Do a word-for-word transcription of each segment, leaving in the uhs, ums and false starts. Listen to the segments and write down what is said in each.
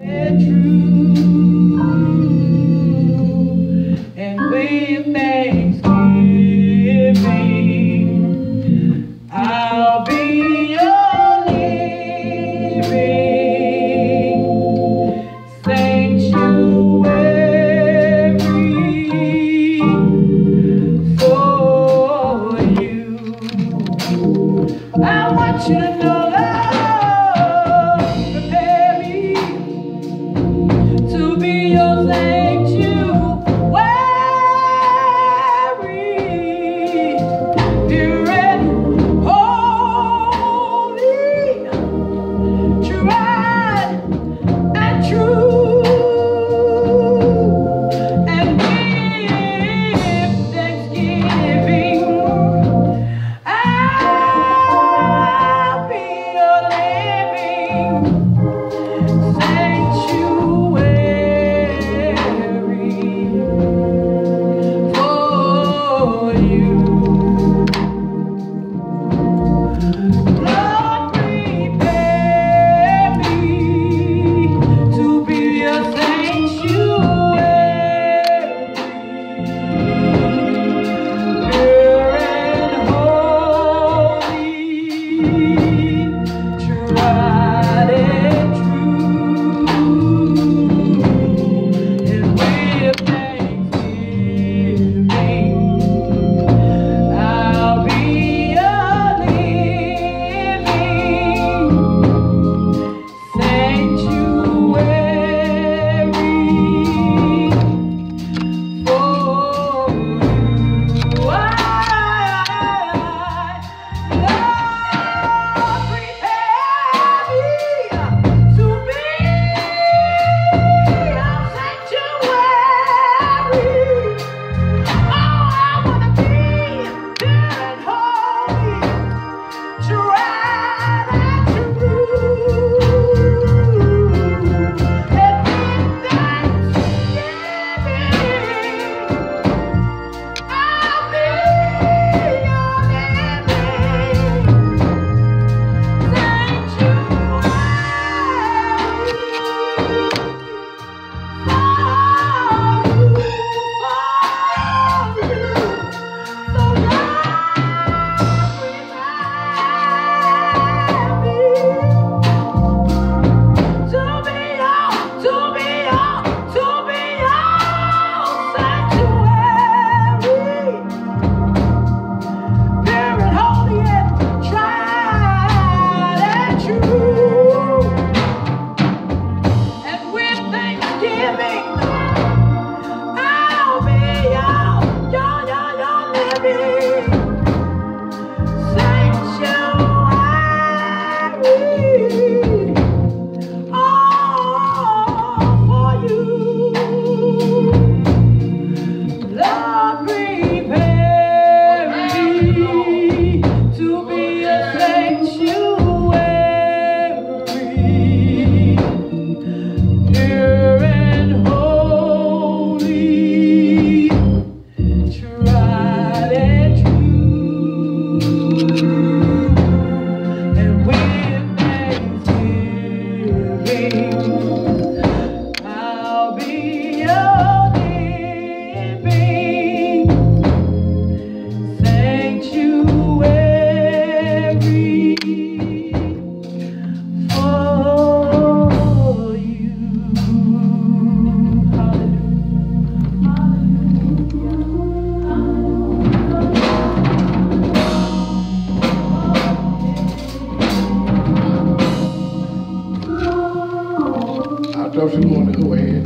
thought you wanted to go ahead.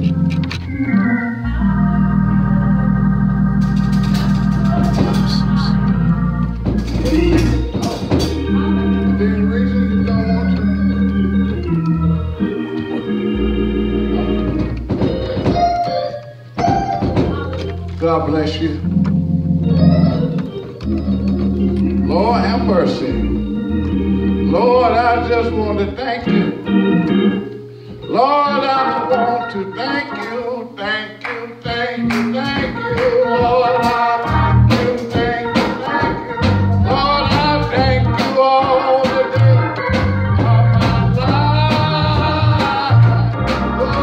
There's a reason you don't want to. God bless you. Lord, have mercy. Lord, I just want to thank you. Lord, I want to thank you, thank you, thank you, thank you. Lord, I thank you, thank you, thank you. Lord, I thank you all the day of my life. Oh,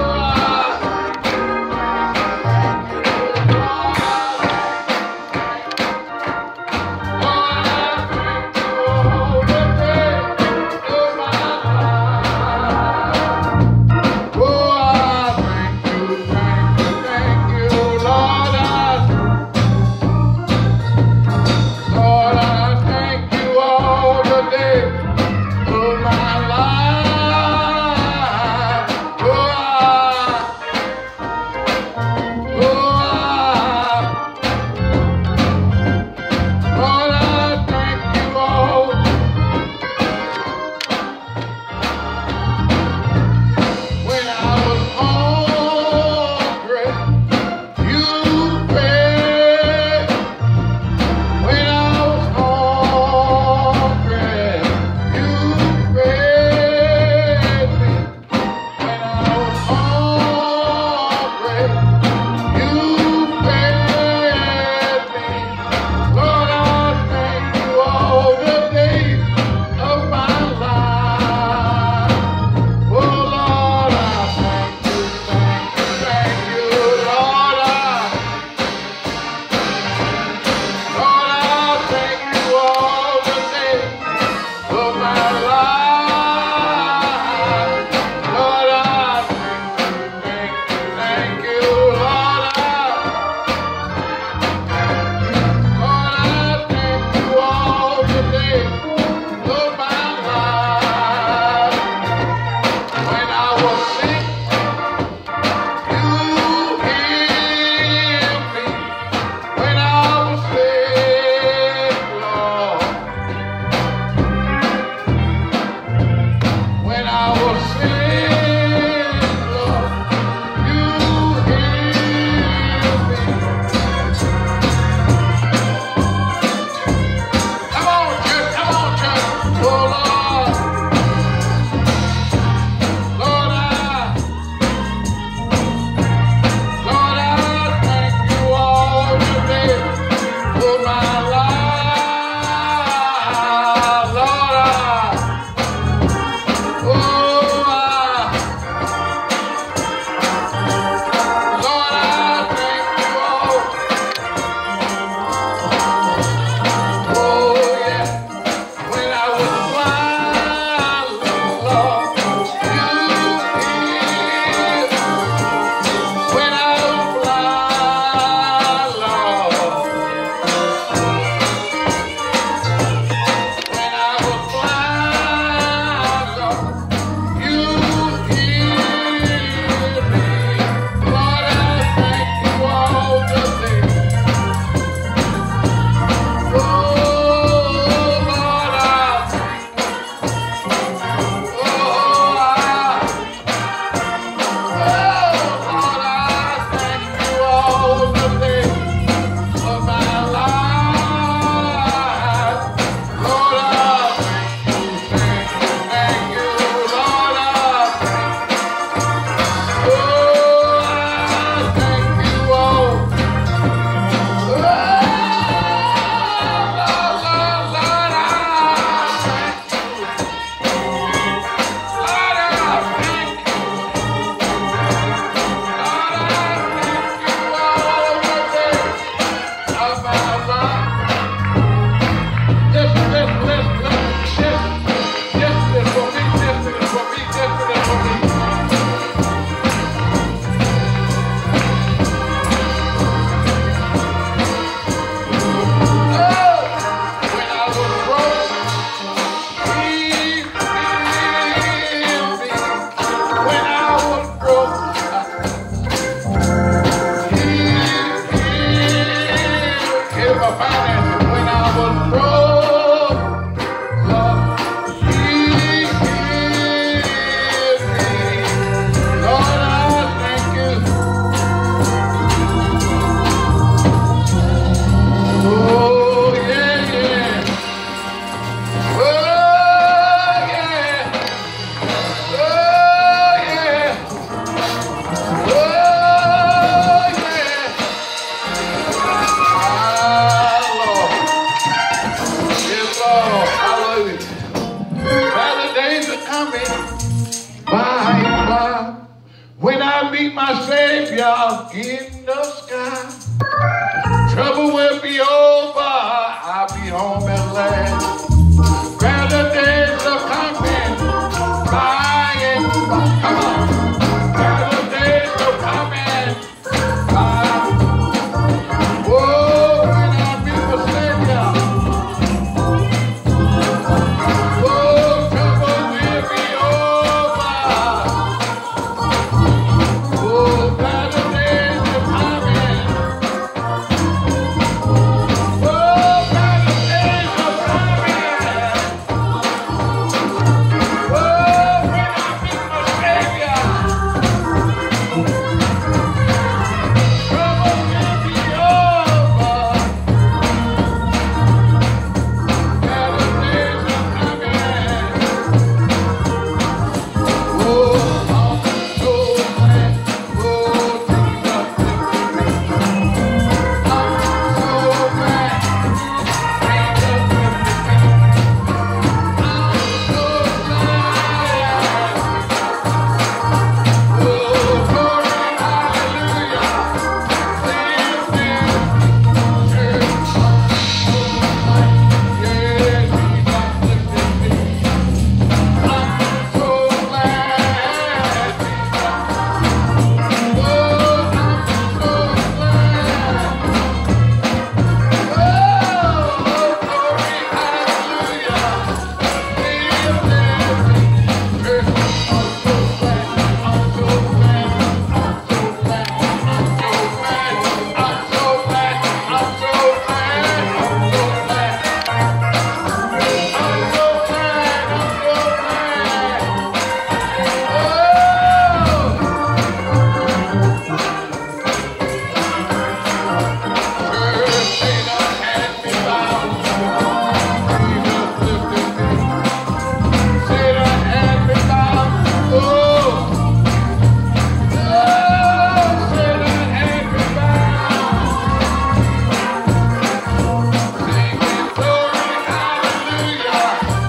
When I meet my Savior in the sky, trouble will be over, I'll be home at last. Better days are coming, by and by. Come on. Better days are coming, by. Oh, when I meet my Savior, oh, trouble will be over. Oh, better days are coming. Oh, better days are coming. Oh, when I meet my Savior, trouble will be over. Better days are coming. Oh, I'm so glad. Oh, Jesus, I'm so glad. Jesus, I'm so glad. Oh, glory, hallelujah. Live in church. Yeah, Jesus, lifted me. I'm so glad. Oh, I'm so glad. Oh, glory, hallelujah. Live in church. I'm so glad. I'm so glad. I'm so glad. I'm so glad. I'm so glad. I'm so glad. I'm so glad. I'm so glad. I'm so glad. Oh, Satan had me bound. Jesus lifted me. Satan had me bound. Oh, oh, Satan had me bound. Singing glory, hallelujah.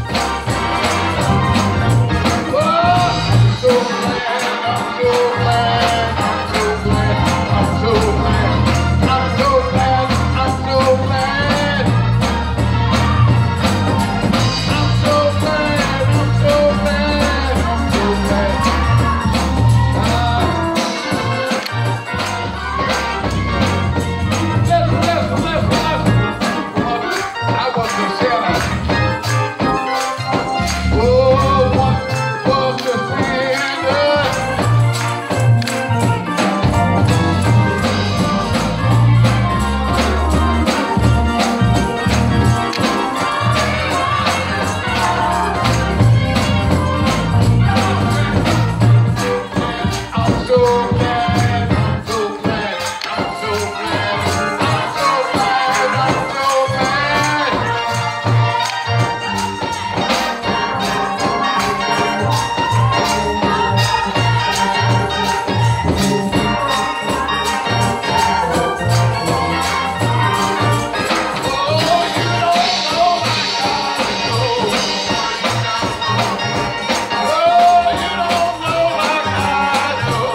Oh, I'm so glad, I'm so glad, I'm so glad, I'm so glad, I'm so glad, I'm so glad. I'm so glad, I'm so glad, I'm so glad. Ah, listen, listen, listen, listen. I was the sinner. Oh, what was the sinner? I'm so glad, I'm so glad, I'm so glad, I'm so glad, I'm so glad. Oh, you don't know like I know. Oh, you don't know like I know.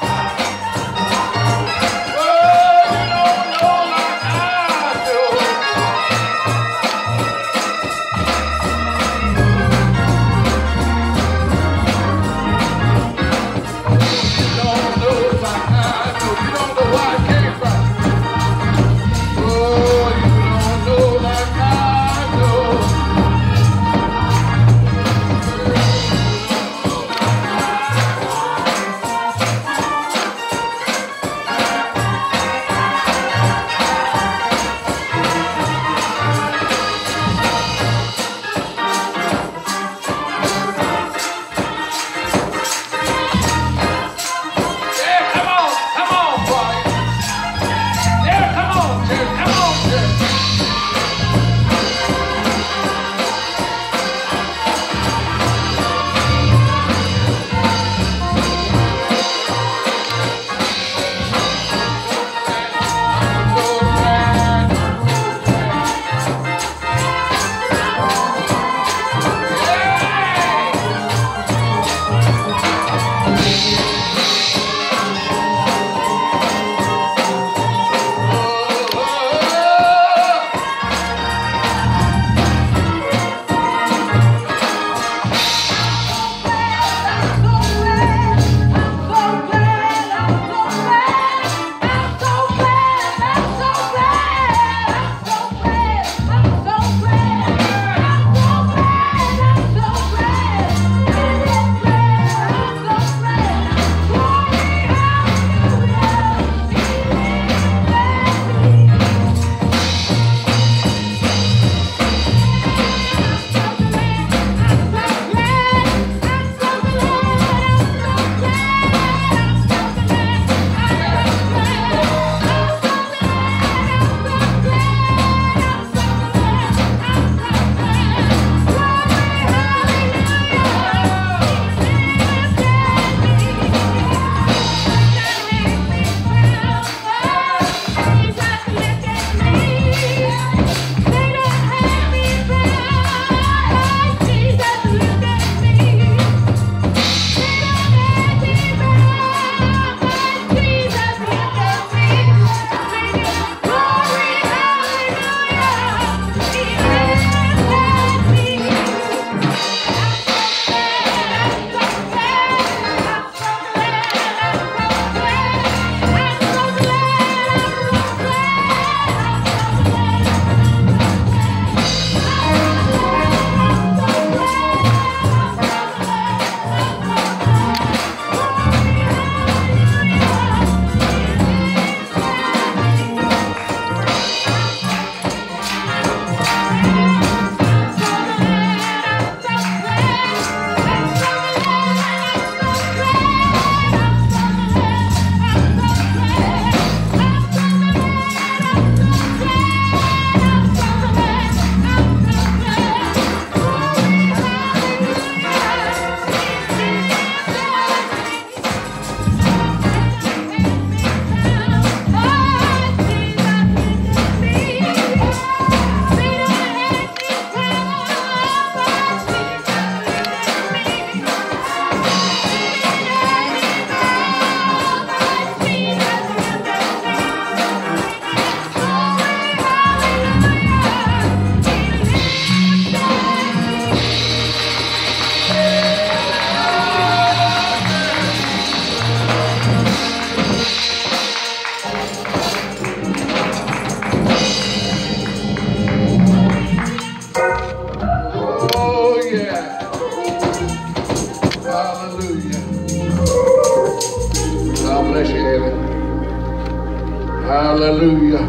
Oh, you don't know like I know. You don't know like I know. You don't know where I came from. Oh, you don't know like I know. Yeah, come on, come on, boy. Hallelujah.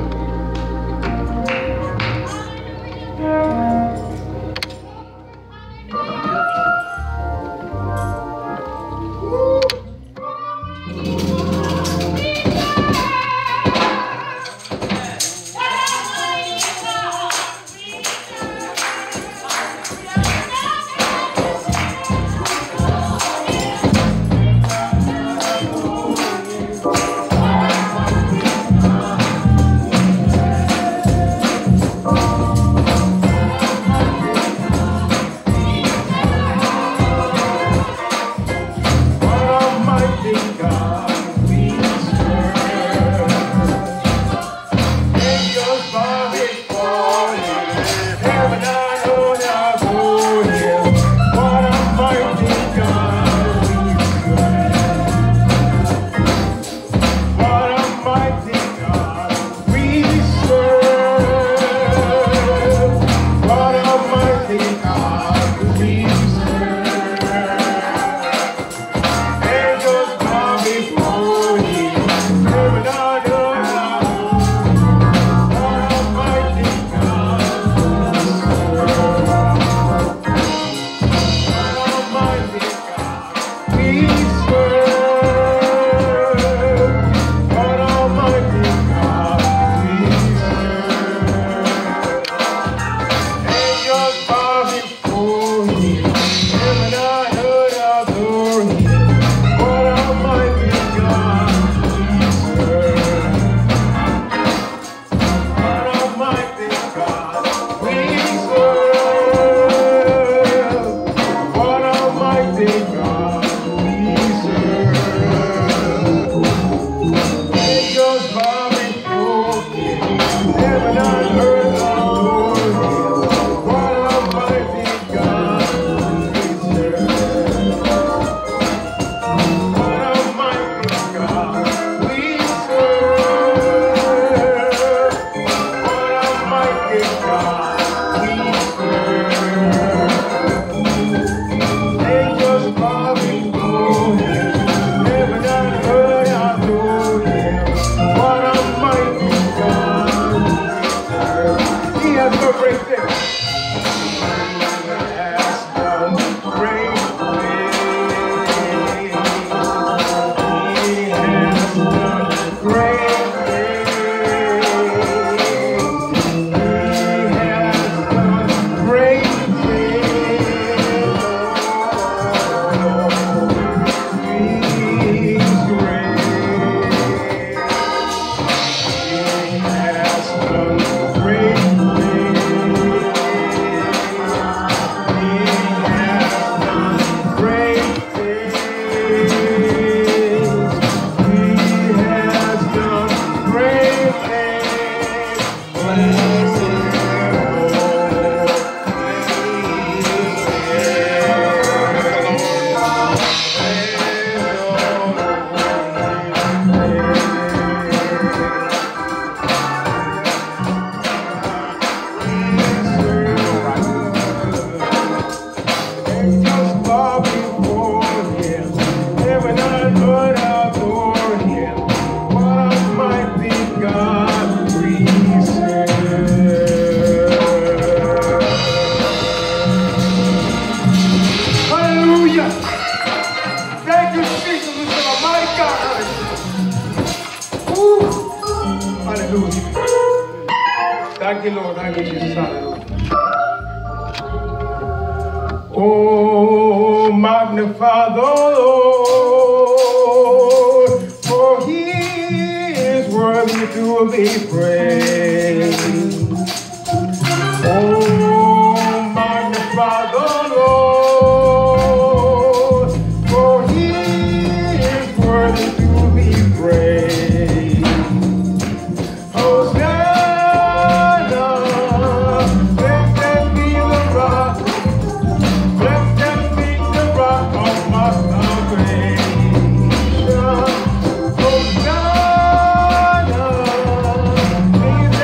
Thank you, Lord. Thank you, Jesus. Hallelujah. Oh, magnify the Lord, for he is worthy to be praised. Oh, magnify the Lord, for he is worthy to be praised. Hosanna, blessed be the rock, blessed be the rock of my salvation. Hosanna, be the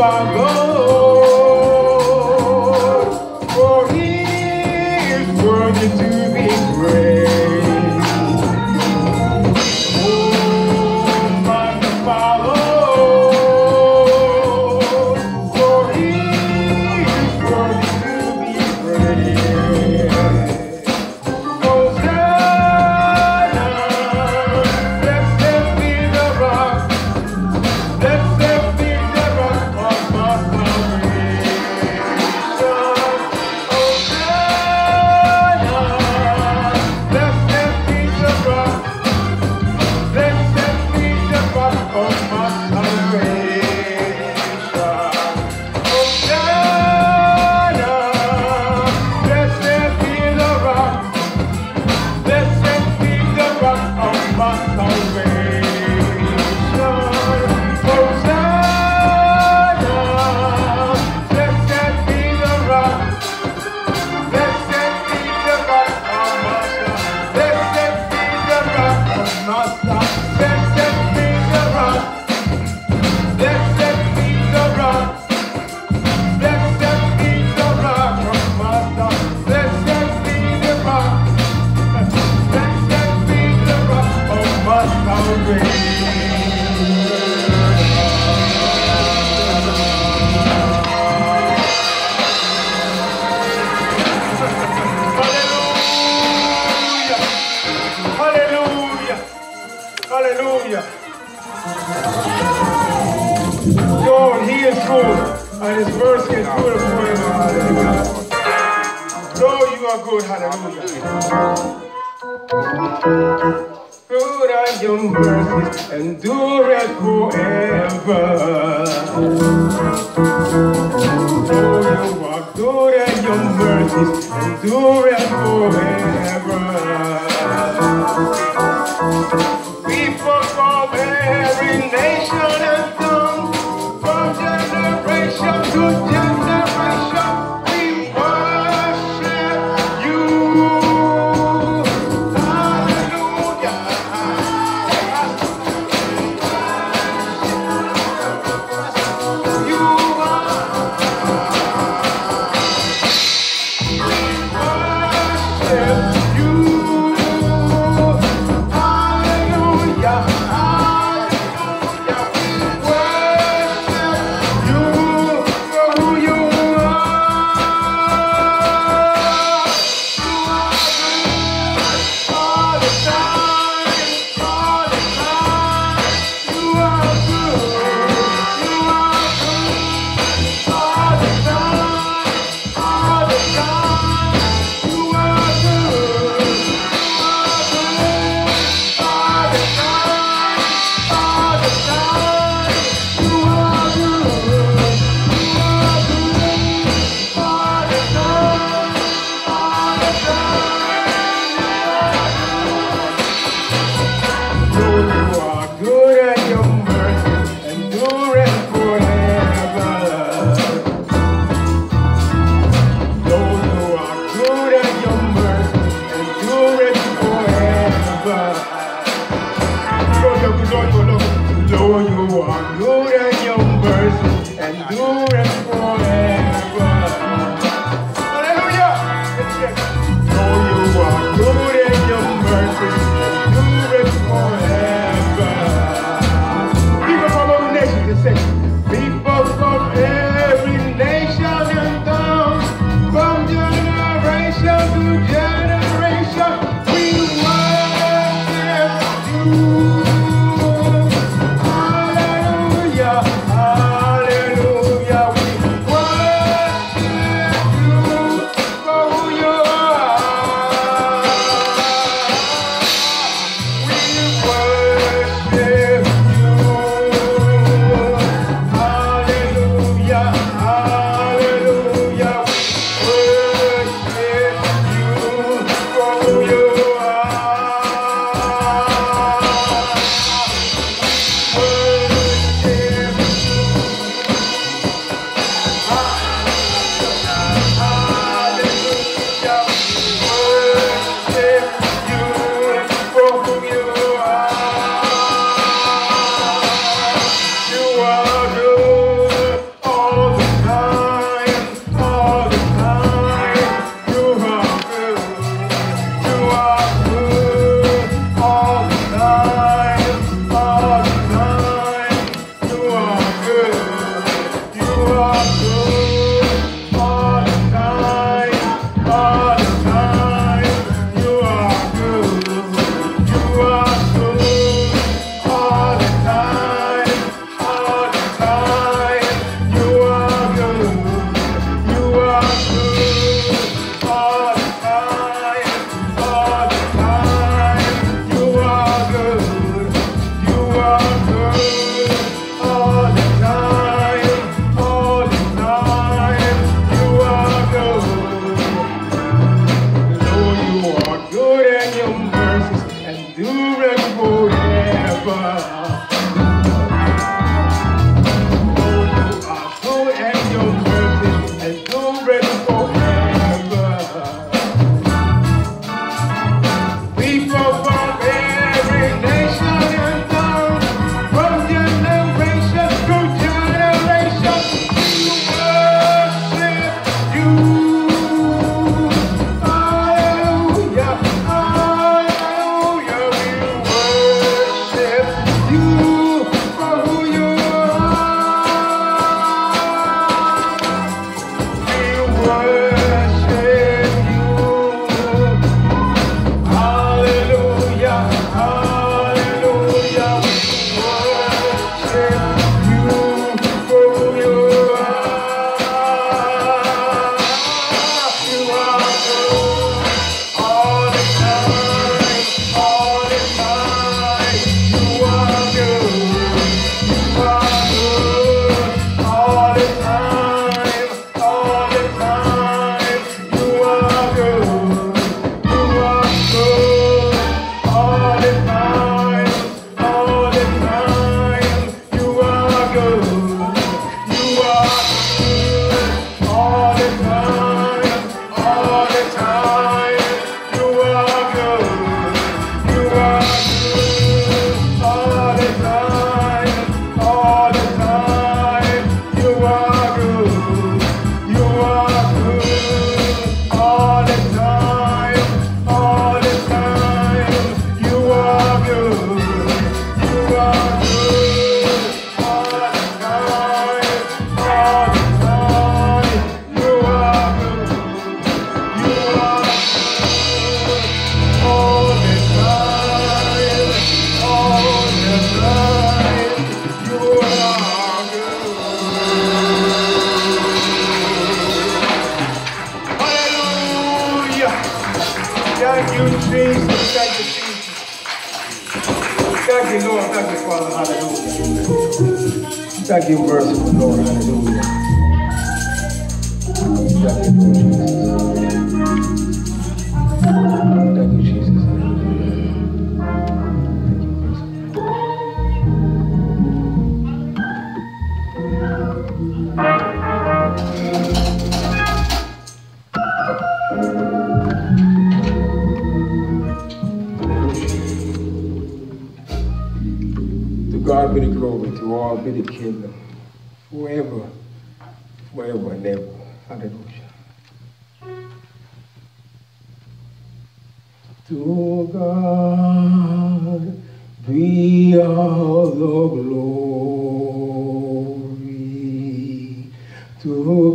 are Lord, for He is worthy to be praised. Oh, magnify Lord, for He is worthy to be praised. Hosanna, blessed be the rock, blessed be the rock of my salvation. Hosanna, blessed be the rock, blessed be the rock of my salvation. Hosanna, blessed be the rock, blessed be the rock of my salvation. Hosanna, blessed be the rock, blessed be the rock of my salvation. Blessed be the rock of my salvation. Blessed be the rock, blessed be the rock, blessed be the rock of my salvation. Blessed be the rock, blessed be the rock of my salvation. Hallelujah! Hallelujah! Hallelujah! Lord, He is good, and His mercy is good forever. Hallelujah! Lord, You are good. Hallelujah! Good are Your mercies, endureth forever. Lord, You are good, and Your mercies endureth forever. People from every nation and tongue, from generation to generation, we worship You. Hallelujah. You are. Worship You. Hallelujah. Hallelujah. Worship You for who You are. You are good all the time, all the time. You are good. You are good all the time, all the time. You are good. You are good all the time, all the time. You are good. You are good all the time, all the time. Lord, You are good and Your mercy endureth forever. Lord, You are good and Your mercy endureth forever. Lord, Lord, Lord, Lord, Lord, You are good and Your mercy endureth forever. Hallelujah! Lord, You are good and Your mercy endureth forever. People from every nation, they say, people from every nation and tongue, from generation to generation, we worship You. Hallelujah, hallelujah, we Thank you, merciful Lord, hallelujah. Thank you, Lord Jesus. Thank you, Jesus, hallelujah. To God be the glory, to all be the kingdom, forever, forever and ever. Hallelujah. To God be all the glory. To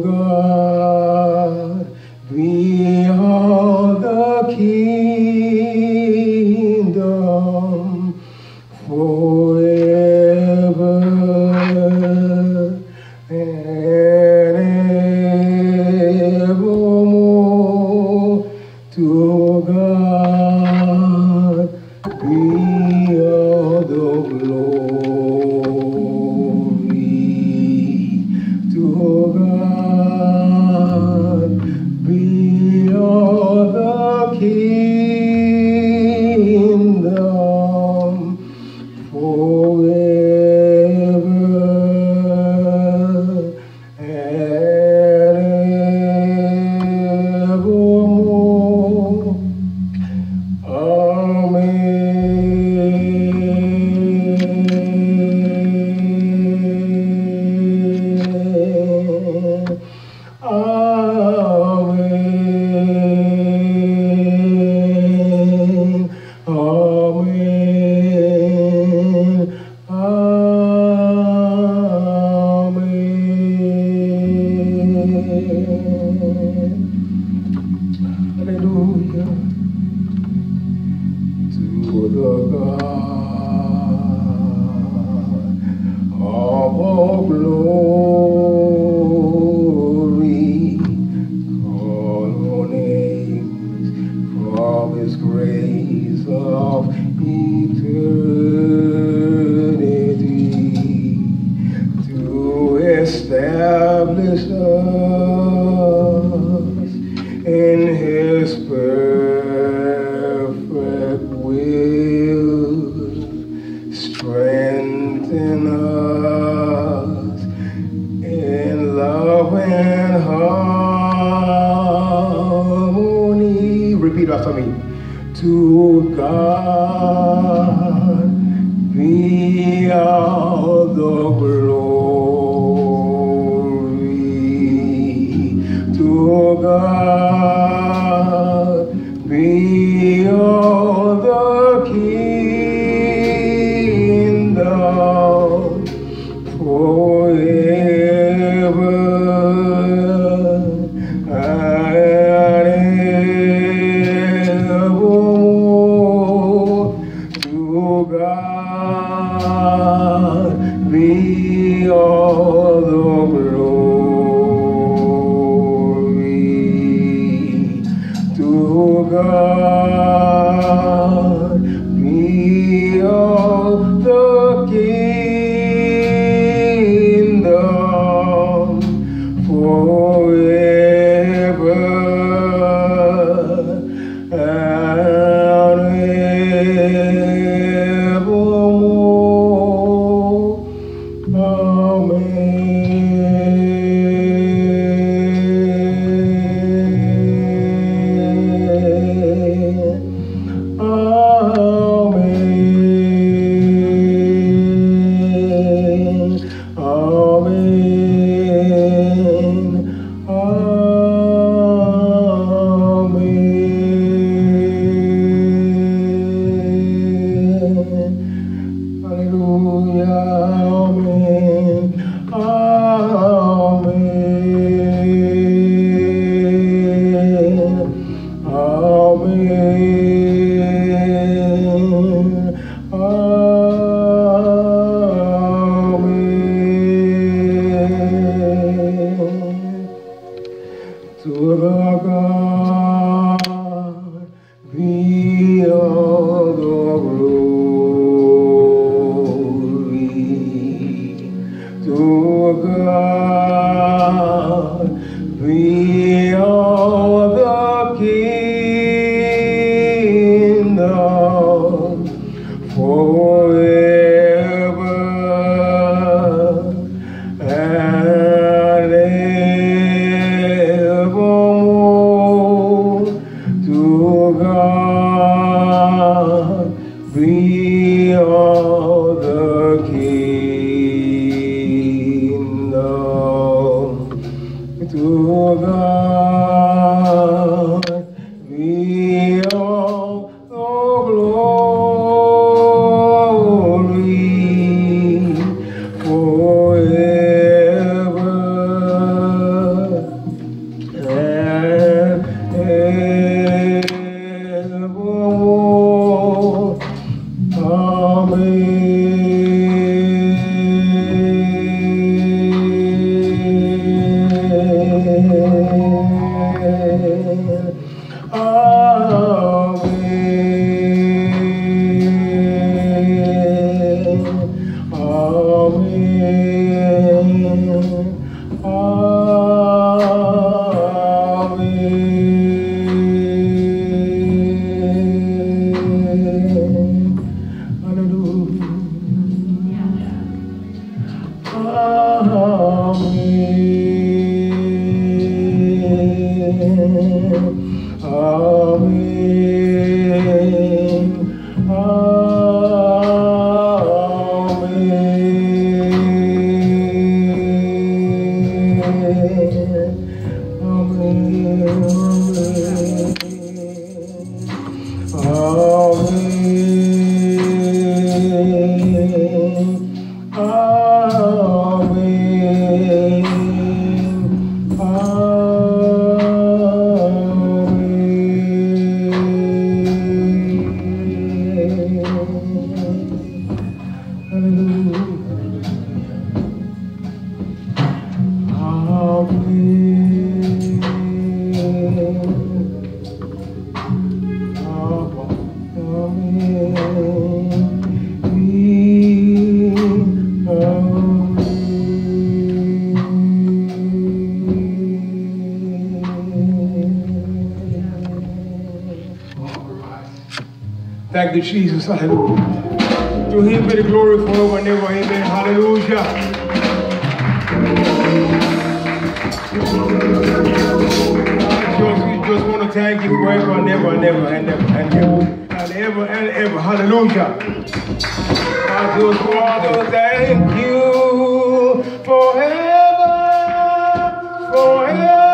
God be all the kingdom forever and evermore. To God be all the glory. To God be all the kingdom forever and evermore. Amen. Amen. Hallelujah. To the God of all glory, call on names from His grace of eternity to establish us in His perfect will, strengthen us in love and harmony. Repeat after me. To God be all the glory. To God be all the kingdom forever and evermore. To God be all the glory. To God be all the kingdom forever and evermore. Amen. Hallelujah. Amen. Amen. Thank you, Jesus. Hallelujah. To him be the glory forever and ever. Amen. Hallelujah. We just want to thank you forever and ever and ever and ever and ever and ever and ever. Hallelujah. I just want to thank you forever, forever.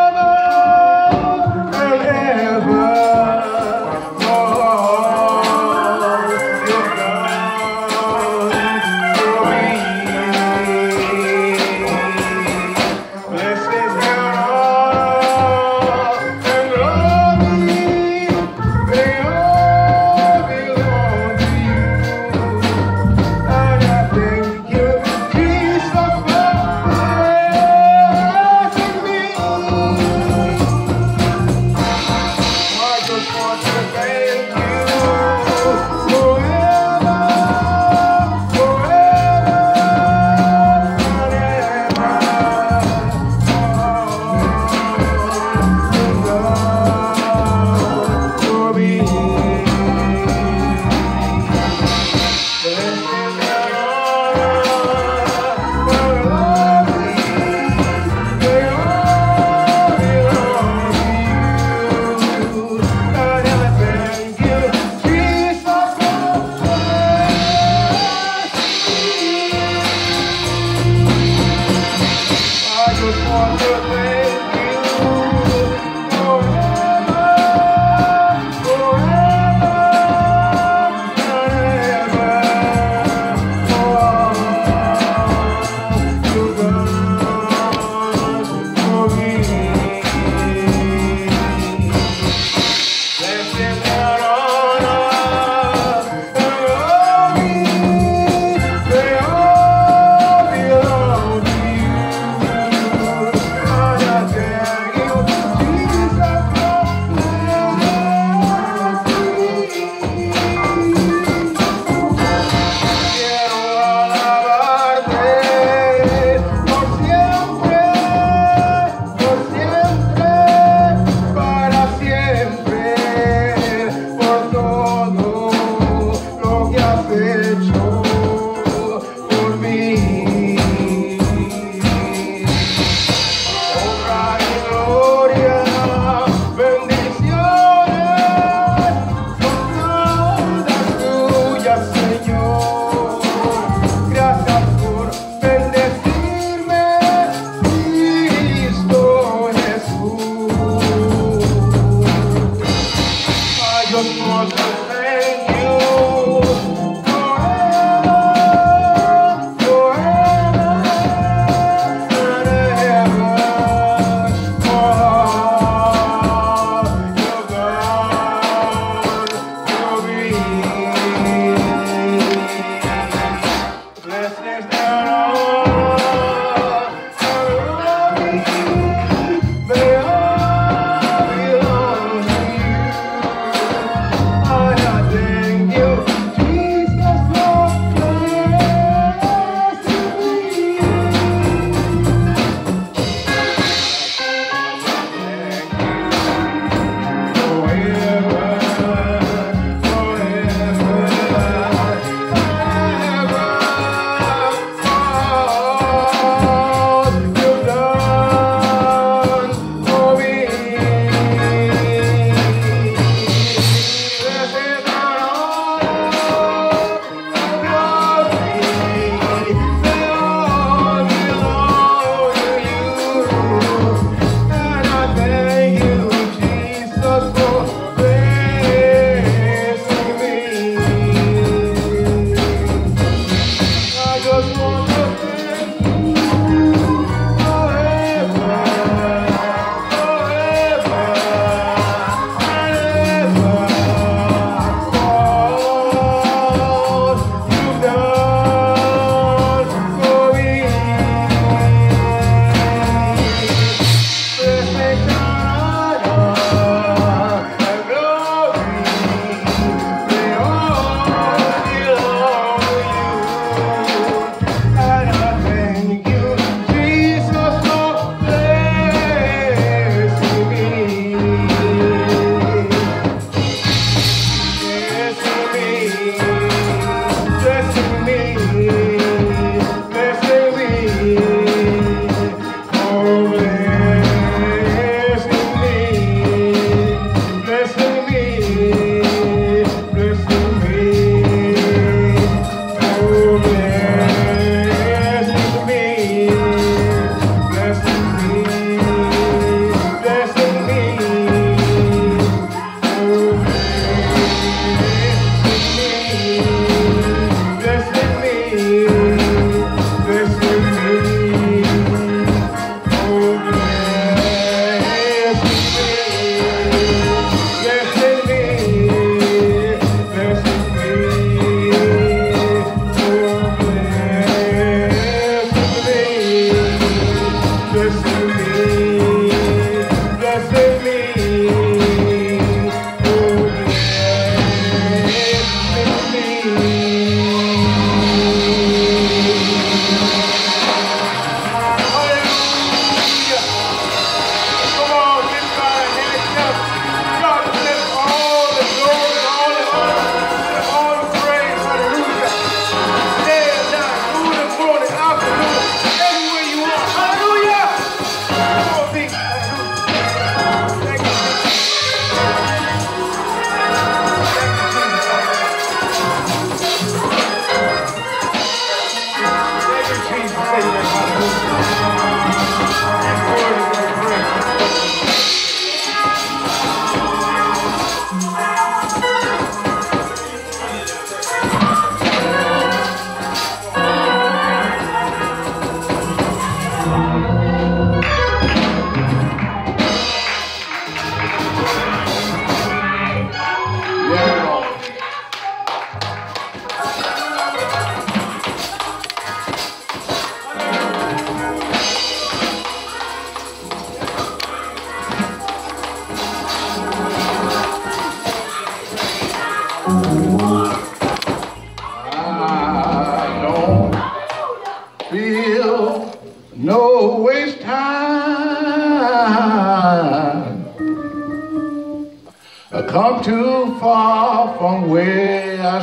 Come too far from where I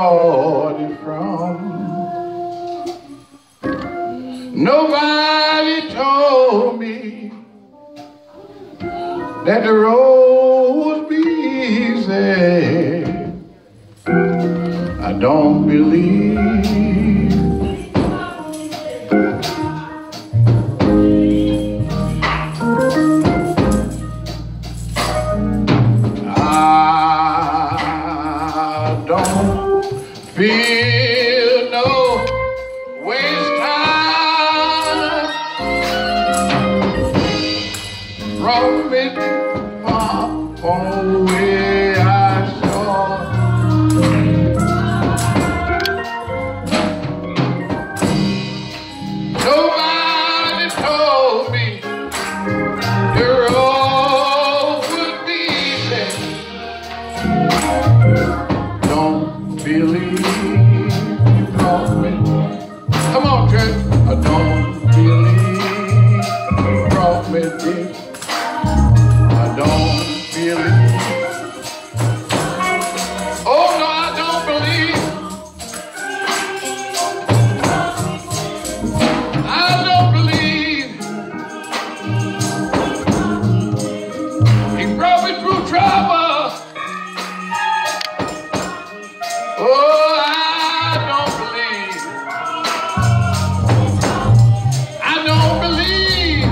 started from. Nobody told me that the road would be easy. I don't believe feel no waste time from it far from where I started. church. I don't believe he brought me this. I don't believe. Oh no, I don't believe. I don't believe he brought me through trouble. Oh, I don't believe. I don't believe.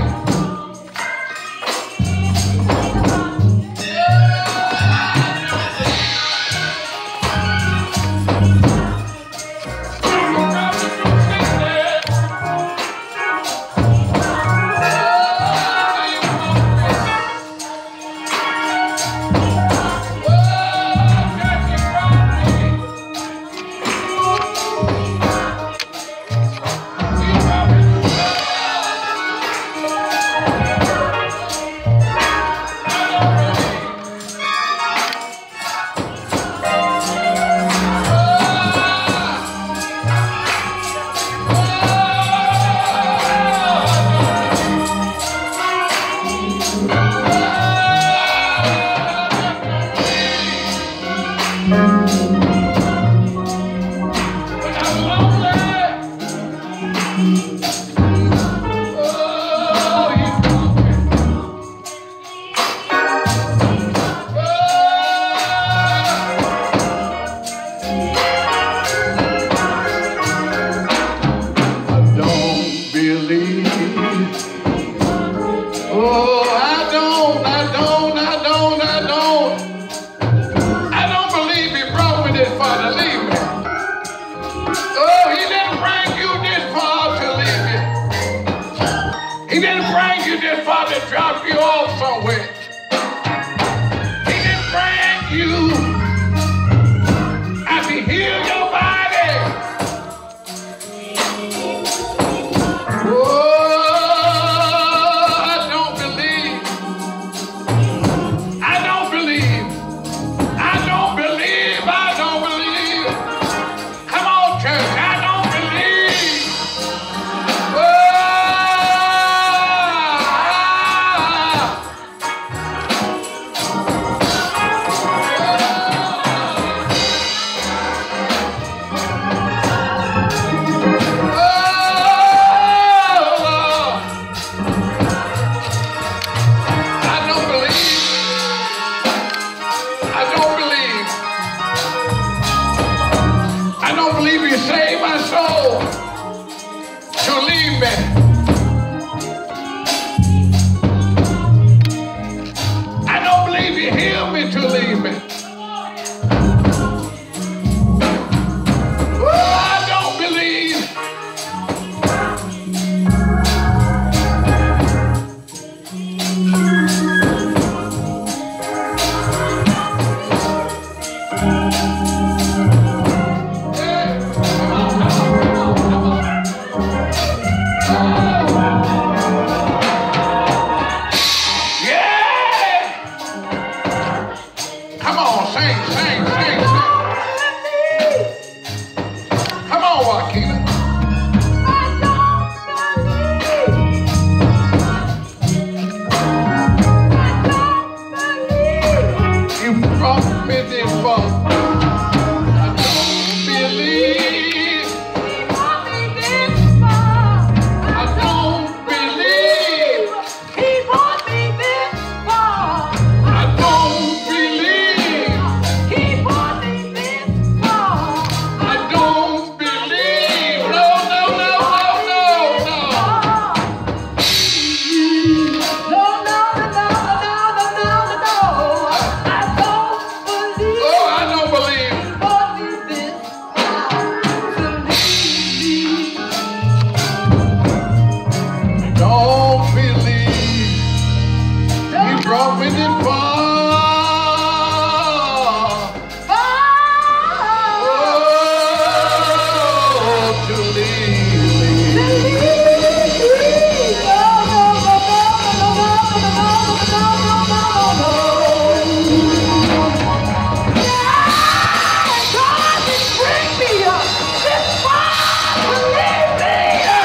Bring me up this far, believe me.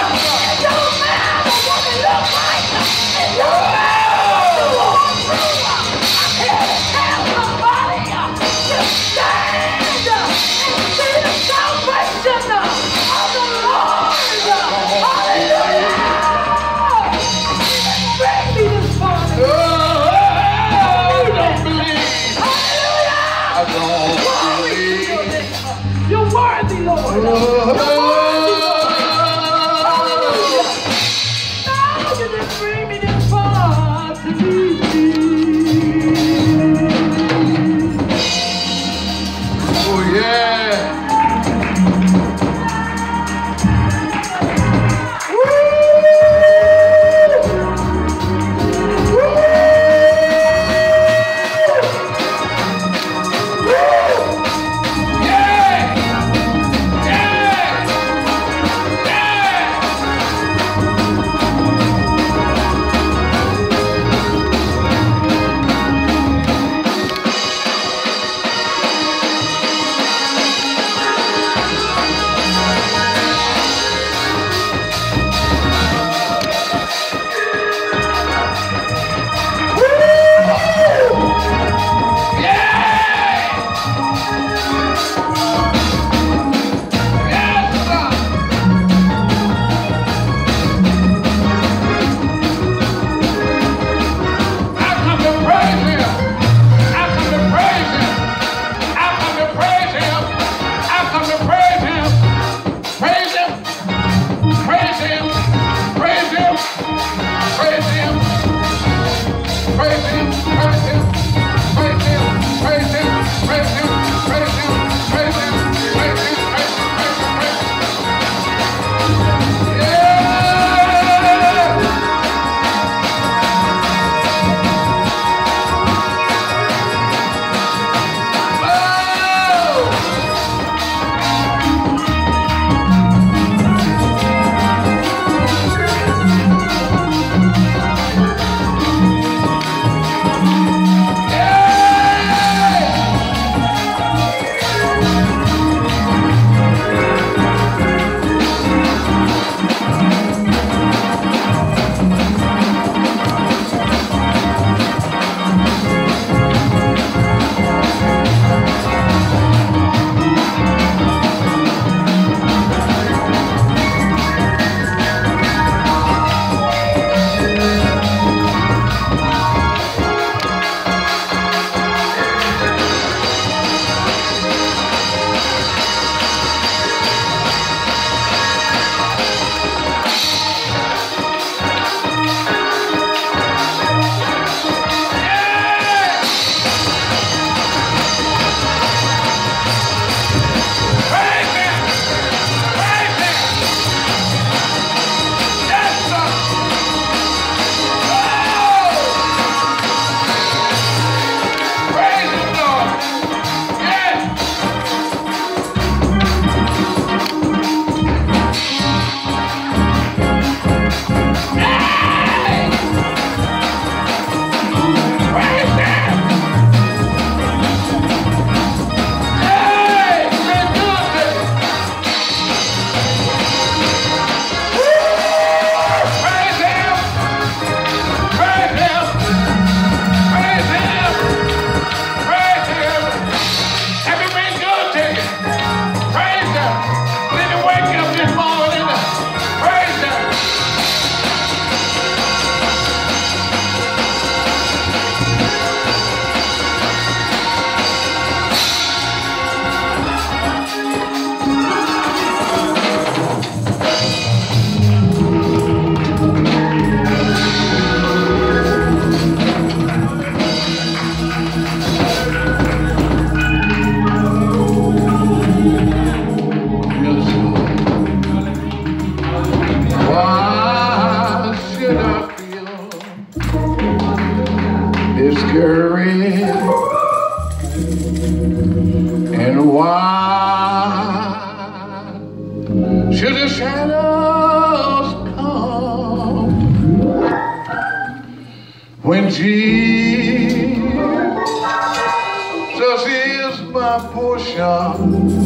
Jesus is my portion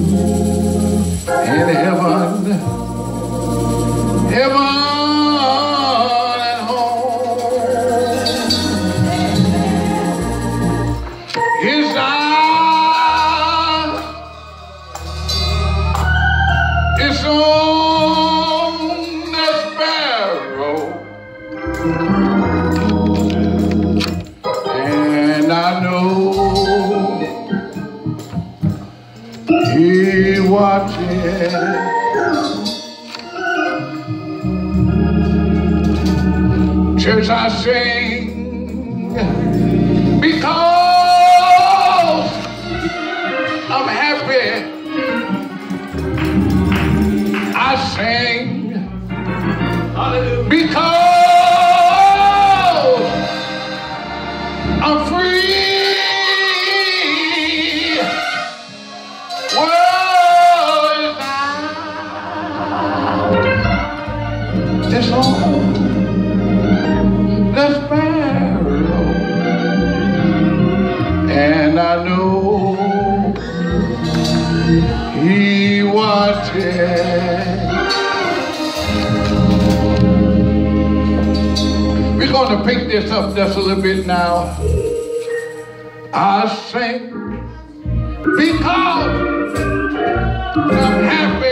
in heaven, heaven and home. His eye is on the sparrow, and I know He watches. Church, I sing because I'm happy. I sing because I'm free. It's on the sparrow, and I know He watches. We're going to pick this up just a little bit now. I sing because I'm happy.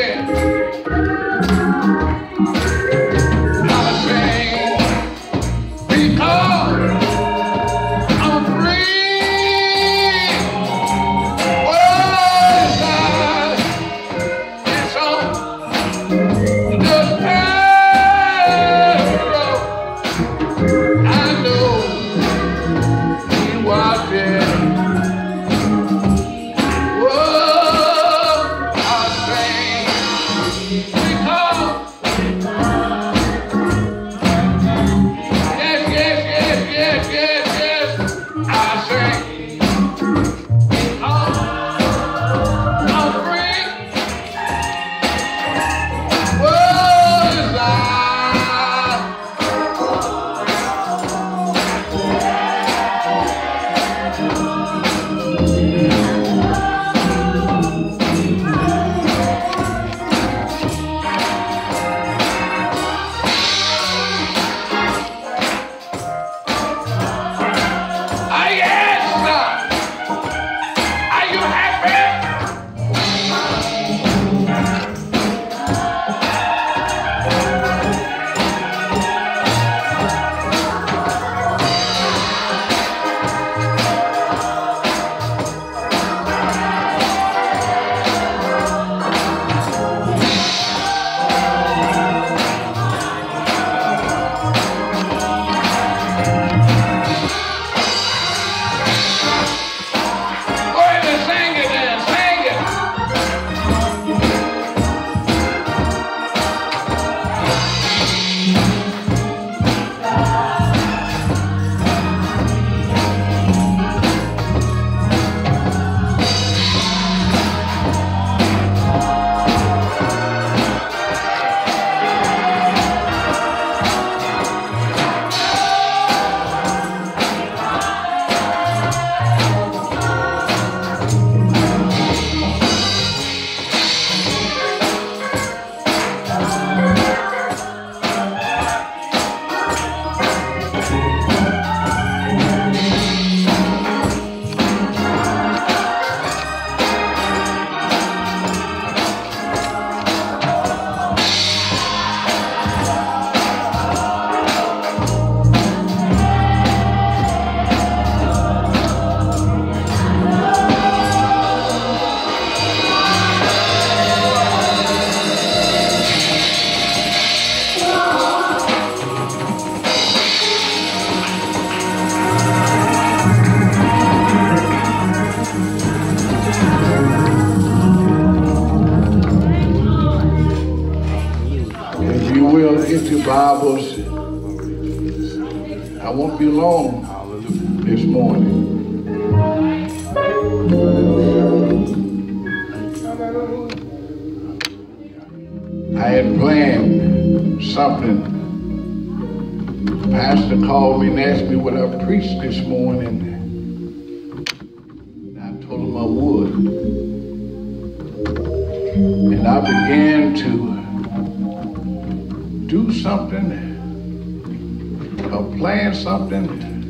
Bibles. I won't be long this morning. I had planned something The pastor called me and asked me would I preach this morning. And I told him I would. And I began to do something, or plan something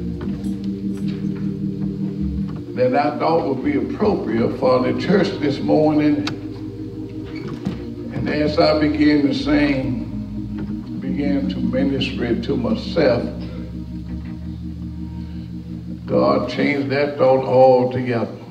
that I thought would be appropriate for the church this morning. And as I began to sing, began to minister it to myself, God changed that thought altogether.